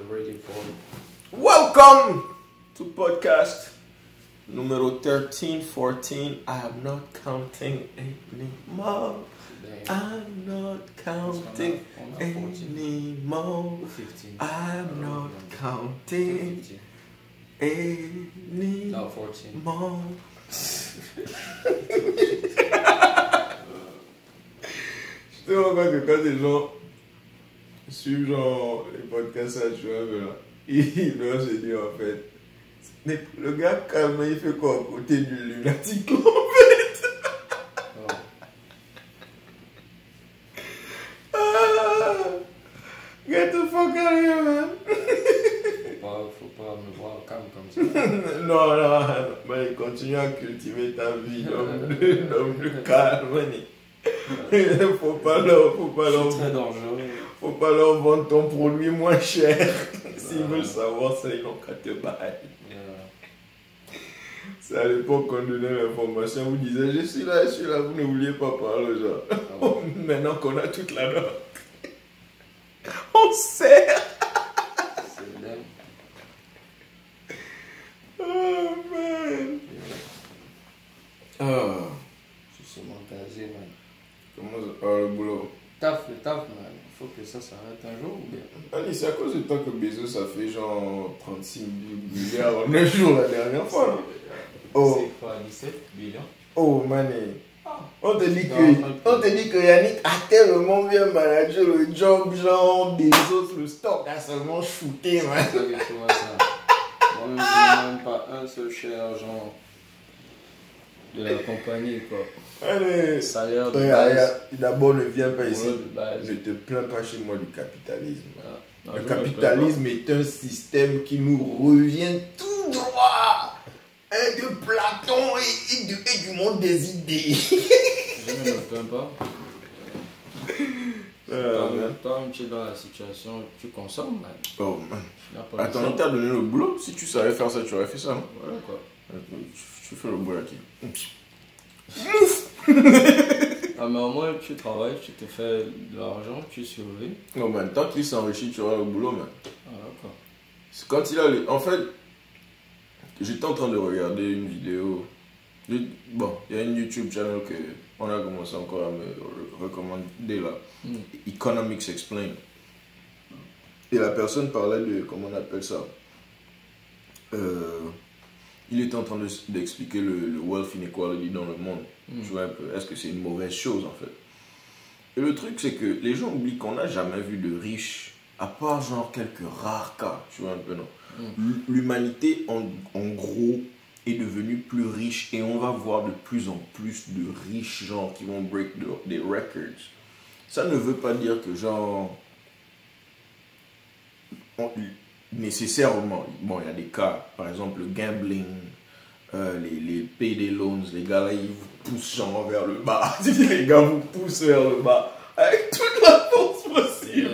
ready for it. Welcome to podcast numero 13, 14. I am not counting anymore. I'm not counting anymore. 15. I'm not counting 15. anymore. No, 14. Je te rends compte que quand les gens suivent genre les podcasts à là, ils doivent se dire en fait, mais le gars calme, il fait quoi à côté du lunatique en fait? Oh. Get the fuck out of here, man. Faut pas me voir calme comme ça. Non, mais continue à cultiver ta vie d'homme de calme. Faut pas leur C'est très dangereux. Faut pas leur vendre ton produit moins cher. S'ils veulent savoir ça, ils n'ont qu'à te bailler. C'est à l'époque qu'on donnait l'information, vous disiez je suis là, vous n'oubliez pas parler aux gens. Ah ouais. Maintenant qu'on a toute la note, on sert. C'est dingue. Oh man. Ah, Je suis montasé, man. comment ça parle le boulot? Le taf, man. Faut que ça s'arrête un jour ou bien. Allez, c'est à cause de toi que Bezos a fait genre 36 milliards en un jour la dernière fois. Là. Oh. C'est quoi, 17 billions? Oh mané. On te dit que Yannick a tellement bien managé le job, genre Bezos, le stock a seulement shooté, man. C'est ça que tu vois ça. Moi-même, je n'ai même pas un seul share, genre, de la compagnie, quoi. Allez. Salaire de base. D'abord, ne viens pas ici. De base. Ne te plains pas chez moi du capitalisme. Non, Le je me capitalisme est un système qui nous revient tout droit de Platon et du monde des idées. Je ne me plains pas. Toi-même, tu es dans la situation, tu consommes, man. Oh man. Tu n'as pas Attends, on t'a donné le boulot. Si tu savais faire ça, tu aurais fait ça, non? Voilà, quoi. Tu fais le boulot qui? Ah, mais au moins, tu travailles, tu te fais de l'argent, tu survis. Non, man, tant qu'il s'enrichit, tu auras le boulot, man. Ah, d'accord. C'est quand il a les... En fait, j'étais en train de regarder une vidéo. Bon, il y a une YouTube channel que on a commencé encore à me recommander là. Economics Explained. Et la personne parlait de, comment on appelle ça, il était en train d'expliquer le wealth inequality dans le monde. Tu vois un peu, est-ce que c'est une mauvaise chose en fait? Et le truc c'est que les gens oublient qu'on n'a jamais vu de riches, à part genre quelques rares cas, tu vois un peu, non? L'humanité en gros est devenue plus riche et on va voir de plus en plus de riches gens qui vont break des records. Ça ne veut pas dire que genre nécessairement, bon il y a des cas, par exemple le gambling, les payday loans, les gars là ils vous poussent genre vers le bas, les gars vous poussent vers le bas avec toute la force possible.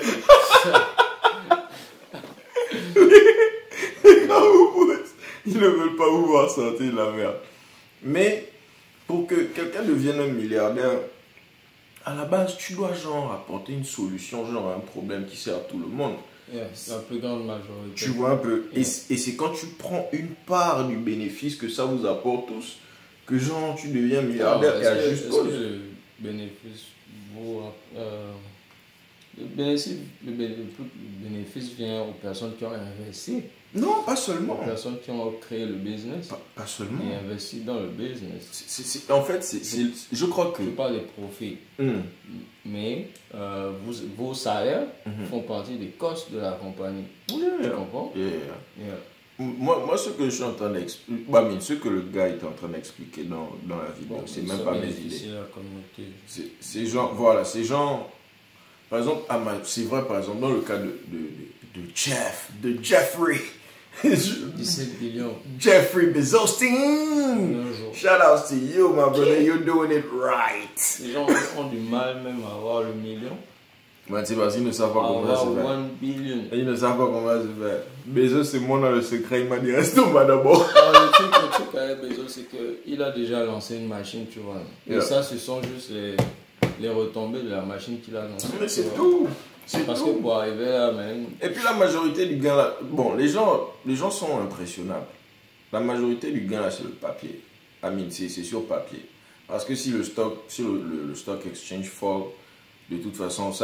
Les gars vous poussent, ils ne veulent pas vous voir sortir de la merde. Mais pour que quelqu'un devienne un milliardaire, à la base tu dois genre apporter une solution genre à un problème qui sert à tout le monde. Yes, la plus grande majorité. Tu vois un peu. Et c'est quand tu prends une part du bénéfice que ça vous apporte tous, que genre tu deviens milliardaire et à juste cause. Est-ce que le bénéfice vaut... le bénéfice vient aux personnes qui ont investi. Non, pas seulement. Aux personnes qui ont créé le business. Pas seulement. Et investi dans le business. En fait, je crois que... Je parle des profits. Mais vos salaires font partie des costs de la compagnie. Tu comprends? Yeah. Moi, ce que je suis en train d'expliquer, ce que le gars est en train d'expliquer dans la vidéo, c'est même pas mes idées. C'est genre, voilà, c'est genre, par exemple, c'est vrai, par exemple, dans le cas de Jeffrey. 17 billions. Jeffrey Bezos. Shout out to you, my brother. You're doing it right. Les gens ont du mal même à avoir le million. Mais c'est parce qu'ils ne savent pas comment ça se fait. 1 billion. Ils ne savent pas comment ça se fait. Bezos, c'est moi dans le secret. Il m'a dit reste au bas d'abord. Le truc avec Bezos, c'est qu'il a déjà lancé une machine, tu vois. Et ça, ce sont juste les retombées de la machine qu'il a lancée. Mais c'est tout. Parce que pour arriver là, même... Et puis la majorité du gain là, bon, les gens sont impressionnables. La majorité du gain là, c'est le papier. C'est sur papier. Parce que si le stock exchange fall, de toute façon,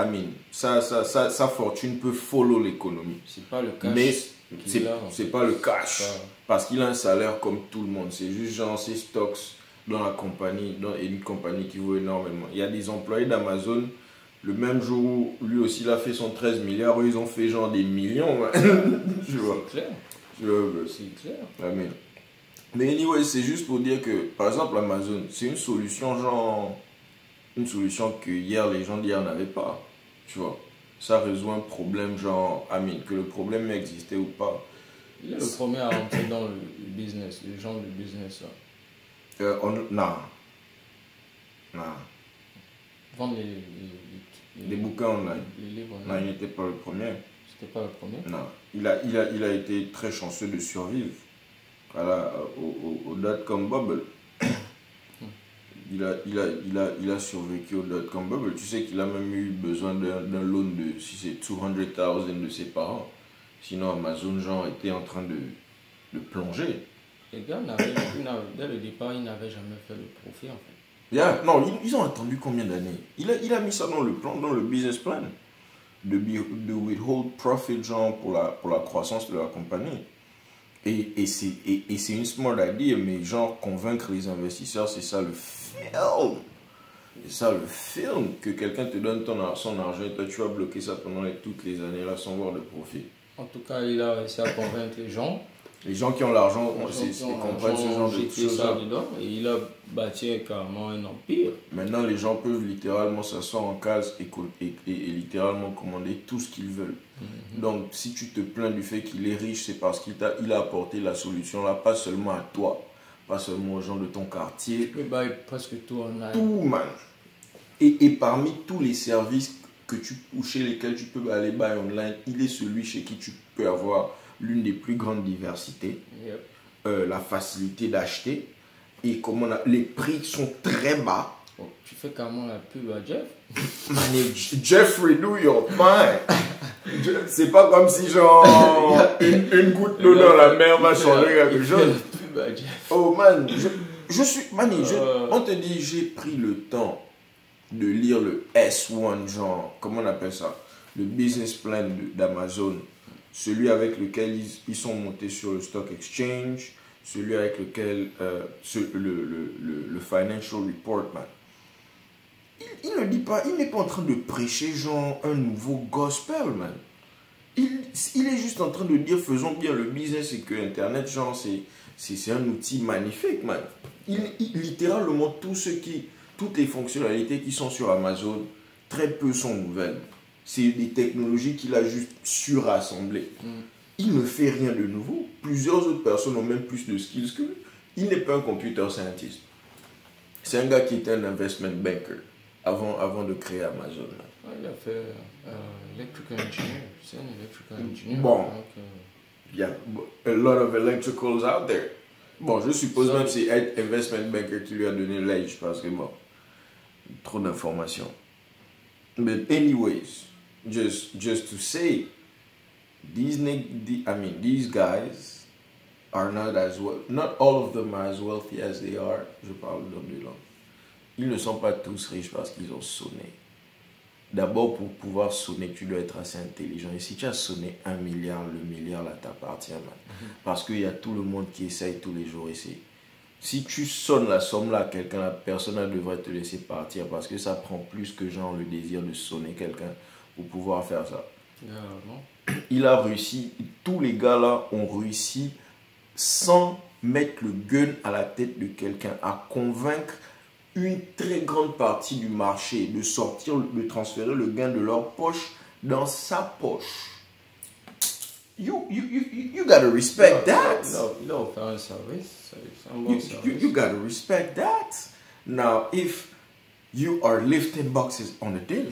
sa fortune peut follow l'économie. C'est pas le cash. Mais c'est pas le cash. Parce qu'il a un salaire comme tout le monde. C'est juste genre ses stocks dans la compagnie, dans une compagnie qui vaut énormément. Il y a des employés d'Amazon, le même jour où lui aussi il a fait son 13 milliards, eux, ils ont fait genre des millions. C'est clair. C'est clair. Amen. Mais anyway, c'est juste pour dire que, par exemple, Amazon, c'est une solution que hier, les gens d'hier n'avaient pas. Tu vois, ça résout un problème genre, que le problème existait ou pas. Il est le premier à rentrer dans le business, le genre de business là. Non. Vendre les bouquins online. Les livres online. Non, il n'était pas le premier. C'était pas le premier? Non. Il a été très chanceux de survivre au dot-com bubble. Il a survécu au dot-com bubble. Tu sais qu'il a même eu besoin d'un loan de, si c'est 200,000 de ses parents. Sinon, Amazon, genre, était en train de plonger. Les gars, dès le départ, ils n'avaient jamais fait le profit, en fait. Non, ils ont attendu combien d'années? Il a mis ça dans le plan, dans le business plan. De withhold profit, genre, pour la croissance de la compagnie. Et c'est une smart idea, mais genre, convaincre les investisseurs, c'est ça le film. C'est ça le film, que quelqu'un te donne son argent et toi, tu vas bloquer ça pendant toutes les années là sans voir de profit. En tout cas, il a réussi à convaincre les gens. Les gens qui ont l'argent comprennent ce genre de choses. Et il a bâti carrément un empire. Maintenant, les gens peuvent littéralement s'asseoir en case et littéralement commander tout ce qu'ils veulent. Donc, si tu te plains du fait qu'il est riche, c'est parce qu'il a apporté la solution là, pas seulement à toi, pas seulement aux gens de ton quartier. Tu peux buy presque tout online. Tout, man. Et parmi tous les services chez lesquels tu peux aller buy online, il est celui chez qui tu peux avoir l'une des plus grandes diversités, la facilité d'acheter, et les prix sont très bas. Oh, tu fais carrément la pub à Jeff? Jeffrey, do your thing. C'est pas comme si genre une goutte d'eau dans la mer va changer quelque chose. Oh man, je suis on te dit, j'ai pris le temps de lire le S1, genre, comment on appelle ça, le business plan d'Amazon, celui avec lequel ils sont montés sur le stock exchange, celui avec lequel le financial report, man. Il ne dit pas, il n'est pas en train de prêcher genre un nouveau gospel, man. Il est juste en train de dire faisons bien le business et que Internet, genre, c'est un outil magnifique, man. Littéralement, toutes les fonctionnalités qui sont sur Amazon, très peu sont nouvelles. C'est des technologies qu'il a juste surassemblées. Il ne fait rien de nouveau. Plusieurs autres personnes ont même plus de skills que lui. Il n'est pas un computer scientist. C'est un gars qui était un investment banker avant de créer Amazon. Il a fait electrical engineer. C'est un electrical engineer. Bon, il y a a lot of electricals out there. Bon, je suppose même que c'est être investment banker qui lui a donné l'âge parce que bon, trop d'informations. But anyways, just to say, these guys are not as well. Not all of them are as wealthy as they are. Je parle d'hommes de langue. Ils ne sont pas tous riches parce qu'ils ont sonné. D'abord, pour pouvoir sonner, tu dois être assez intelligent. Et si tu as sonné 1 milliard, le milliard là t'appartient, man. Parce qu'il y a tout le monde qui essaye tous les jours ici. Si tu sonnes la somme là à quelqu'un, la personne devrait te laisser partir parce que ça prend plus que genre le désir de sonner quelqu'un pour pouvoir faire ça. Il a réussi, tous les gars là ont réussi sans mettre le gun à la tête de quelqu'un, à convaincre une très grande partie du marché de transférer le gain de leur poche dans sa poche. You gotta respect that. No, faire un service. You gotta respect that. Now, if you are lifting boxes on a daily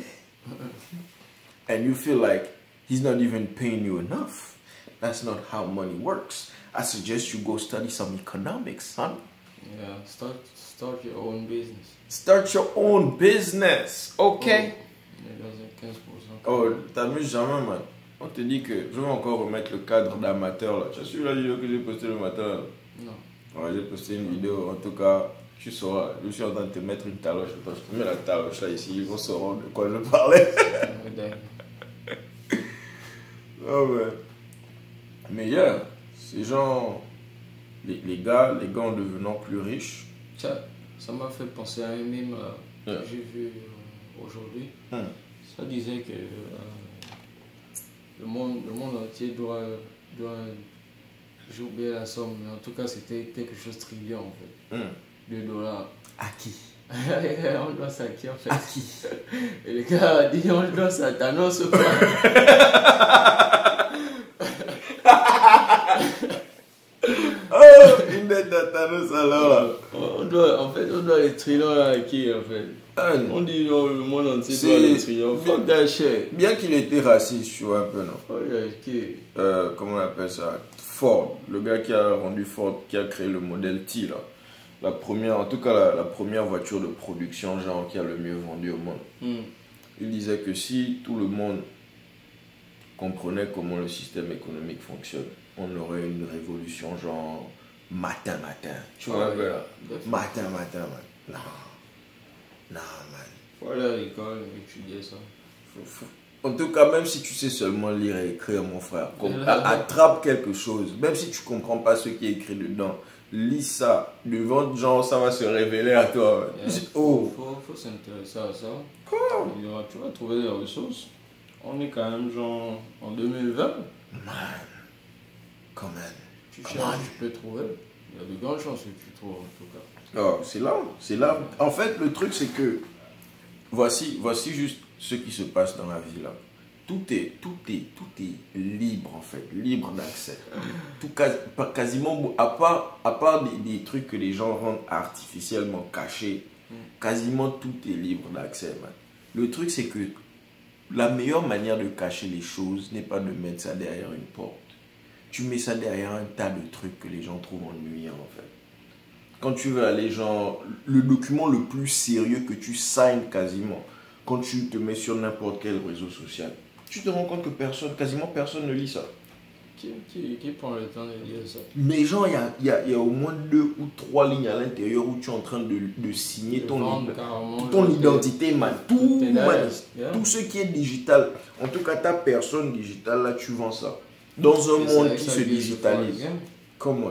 and you feel like he's not even paying you enough, that's not how money works. I suggest you go study some economics, son. Yeah, start your own business. Start your own business, okay? est dans un 15%. Oh, t'amuses jamais, man. On te dit que je vais encore remettre le cadre d'amateur là. Tu as suivi la vidéo que j'ai postée le matin là? Non. Ouais, j'ai posté une vidéo, en tout cas, tu sauras. Je suis en train de te mettre une taloche. Je te mets la taloche là ici, ils vont savoir de quoi je parlais. Oh, ouais. Mais hier, ces gens, les gars en devenant plus riches. Ça m'a fait penser à un meme que j'ai vu aujourd'hui. Ça disait que le monde entier doit j'ai oublié la somme, mais en tout cas c'était quelque chose de trillion en fait. $2. À qui? On doit ça à qui en fait? À qui? Et le gars a dit on le doit ça à Thanos ou quoi? Oh, une dette à Thanos alors. On doit les trillions là à qui en fait? On dit le monde entier doit les trillions. Fuck that shit. Bien qu'il était raciste, tu vois un peu, non? Oh, comment on appelle ça? Ford, le gars qui a rendu Ford, qui a créé le modèle T là. La première voiture de production genre qui a le mieux vendu au monde. Il disait que si tout le monde comprenait comment le système économique fonctionne, on aurait une révolution genre matin. Tu vois un peu là? Matin, man. Non, man. Faut aller à l'école étudier ça. En tout cas, même si tu sais seulement lire et écrire, mon frère, attrape quelque chose. Même si tu comprends pas ce qui est écrit dedans, lis ça. Devant genre, ça va se révéler à toi. Faut s'intéresser à ça. Tu vas trouver des ressources. On est quand même genre en 2020. Man, quand même. Tu cherches, tu peux trouver. Il y a de grandes chances que tu trouves en tout cas. Oh, c'est là. En fait, le truc c'est que voici juste ce qui se passe dans la vie là. Tout est libre en fait, libre d'accès. Quasiment, à part des trucs que les gens rendent artificiellement cachés, quasiment tout est libre d'accès, man. Le truc c'est que la meilleure manière de cacher les choses n'est pas de mettre ça derrière une porte. Tu mets ça derrière un tas de trucs que les gens trouvent ennuyants en fait. Quand tu veux aller genre, le document le plus sérieux que tu signes quasiment, quand tu te mets sur n'importe quel réseau social, tu te rends compte que quasiment personne ne lit ça. Qui prend le temps de lire ça? Mais genre, il y a au moins 2 ou 3 lignes à l'intérieur où tu es en train de signer ton identité, man. Tout ce qui est digital. En tout cas, ta personne digitale, là, tu vends ça. Dans un monde qui se digitalise. Comment?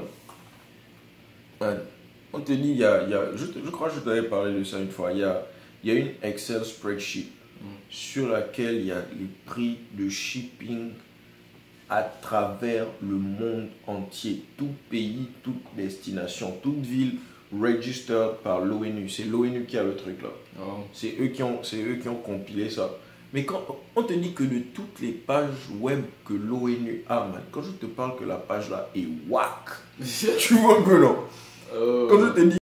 On te dit, je crois que je t'avais parlé de ça une fois. Il y a une Excel spreadsheet sur laquelle il y a les prix de shipping à travers le monde entier. Tout pays, toute destination, toute ville registered par l'ONU. C'est l'ONU qui a le truc là. Oh. C'est eux qui ont compilé ça. Mais quand on te dit que de toutes les pages web que l'ONU a, man, quand je te parle que la page là est whack, tu vois un peu non? Quand je te dis